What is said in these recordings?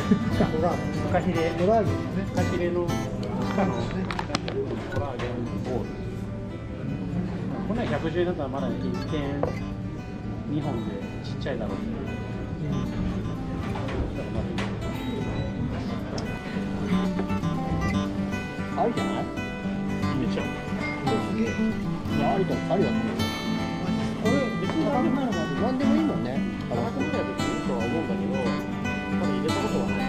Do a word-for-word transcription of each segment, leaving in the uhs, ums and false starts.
コラーゲン。フカヒレ。コラーゲンね。フカヒレのフカのコラーゲンボール。こんなひゃくじゅうえんだったらまだいっけんにほんでちっちゃいだろうけど。 ありじゃない？ めっちゃ。 いや、ありだ、ありだと思う。これ別に高くないのかな、なんでもいいもんね。 高くないといいとは思うんだけど、多分入れたことはない。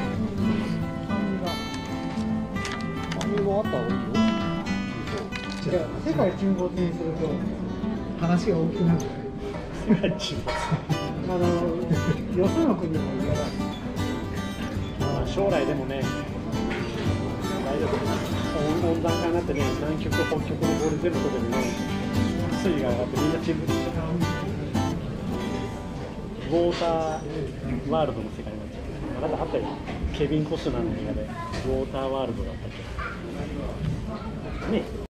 酸味もあった方がいいよ。 違う、世界沈没にすると話が大きくなる。 世界沈没。 あの、よその国も嫌だ。 まあ将来でもね、大丈夫。温暖化になってね、南極と北極の氷全部とでもね、水位が上がってみんな沈没しちゃう。ウォーターワールドの世界になっちゃう。まだあったよ。ケビン・コスナーの映画でウォーターワールドだったっけ。ね。